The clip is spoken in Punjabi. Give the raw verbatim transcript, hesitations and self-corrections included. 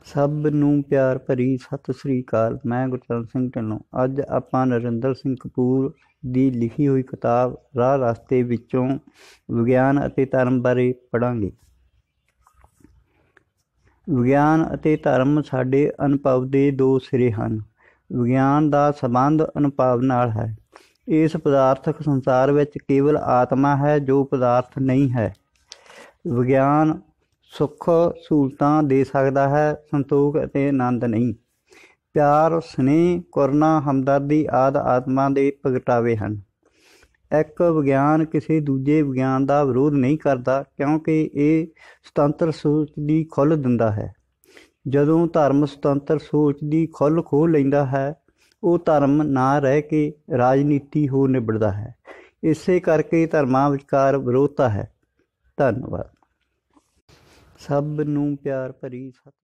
ਸਭ ਨੂੰ ਪਿਆਰ ਭਰੀ ਸਤਿ ਸ੍ਰੀ ਅਕਾਲ। ਮੈਂ ਗੁਰਚਰਨ ਸਿੰਘ ਢਿੱਲੋਂ। ਅੱਜ ਆਪਾਂ ਨਰਿੰਦਰ ਸਿੰਘ ਕਪੂਰ ਦੀ ਲਿਖੀ ਹੋਈ ਕਿਤਾਬ ਰਾਹ ਰਸਤੇ ਵਿੱਚੋਂ ਵਿਗਿਆਨ ਅਤੇ ਧਰਮ ਬਾਰੇ ਪੜ੍ਹਾਂਗੇ। ਵਿਗਿਆਨ ਅਤੇ ਧਰਮ ਸਾਡੇ ਅਨੁਭਵ ਦੇ ਦੋ ਸਿਰੇ ਹਨ। ਵਿਗਿਆਨ ਦਾ ਸੰਬੰਧ ਅਨੁਭਵ ਨਾਲ ਹੈ। ਇਸ ਪਦਾਰਥਕ ਸੰਸਾਰ ਵਿੱਚ ਕੇਵਲ ਆਤਮਾ ਹੈ ਜੋ ਪਦਾਰਥ ਨਹੀਂ ਹੈ। ਵਿਗਿਆਨ ਸੁੱਖ ਸਹੂਲਤਾਂ ਦੇ ਸਕਦਾ ਹੈ, ਸੰਤੋਖ ਅਤੇ ਆਨੰਦ ਨਹੀਂ। ਪਿਆਰ, ਸਨੇਹ, ਕਰੁਣਾ, ਹਮਦਰਦੀ ਆਦਿ ਆਤਮਾ ਦੇ ਪ੍ਰਗਟਾਵੇ ਹਨ। ਇੱਕ ਵਿਗਿਆਨ ਕਿਸੇ ਦੂਜੇ ਵਿਗਿਆਨ ਦਾ ਵਿਰੋਧ ਨਹੀਂ ਕਰਦਾ, ਕਿਉਂਕਿ ਇਹ ਸੁਤੰਤਰ ਸੋਚ ਦੀ ਖੁੱਲ੍ਹ ਦਿੰਦਾ ਹੈ। ਜਦੋਂ ਧਰਮ ਸੁਤੰਤਰ ਸੋਚ ਦੀ ਖੁੱਲ੍ਹ ਖੋਹ ਲੈਂਦਾ ਹੈ, ਉਹ ਧਰਮ ਨਾ ਰਹਿ ਕੇ ਰਾਜਨੀਤੀ ਹੋ ਨਿਬੜਦਾ ਹੈ। ਇਸੇ ਕਰਕੇ ਧਰਮਾਂ ਵਿਚਕਾਰ ਵਿਰੋਧਤਾ ਹੈ। ਧੰਨਵਾਦ। ਸਭ ਨੂੰ ਪਿਆਰ ਭਰੀ ਸਤਿ